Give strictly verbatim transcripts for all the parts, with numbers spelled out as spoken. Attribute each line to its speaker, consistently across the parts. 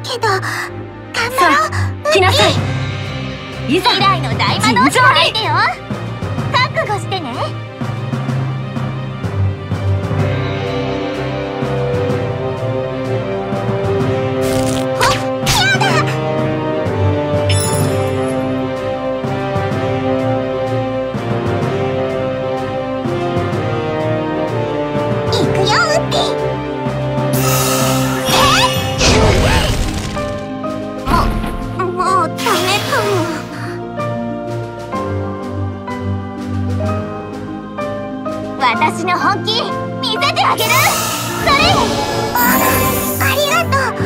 Speaker 1: けど頑張ろう。
Speaker 2: 来なさい。いざ
Speaker 1: 未来の大魔導士がいてよ。覚悟してね。私の本気見せてあげる。それ。あ、ありがとう。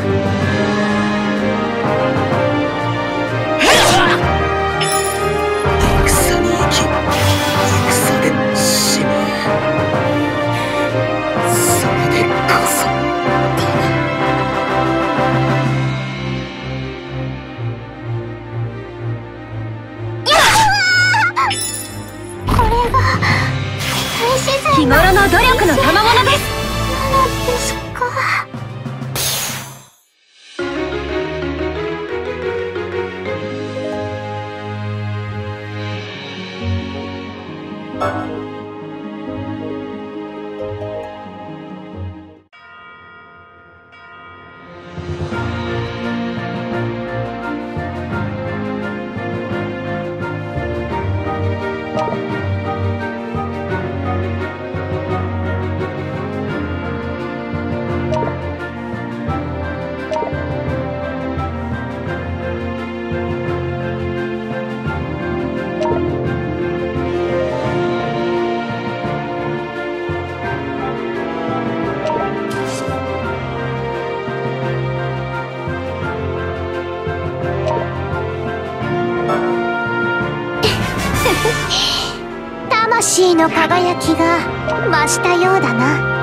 Speaker 3: 戦に生き、戦で死ぬ。それでこそ
Speaker 1: これが
Speaker 2: 日頃の努力の賜物です。
Speaker 1: そうですか。魂の輝きが増したようだな。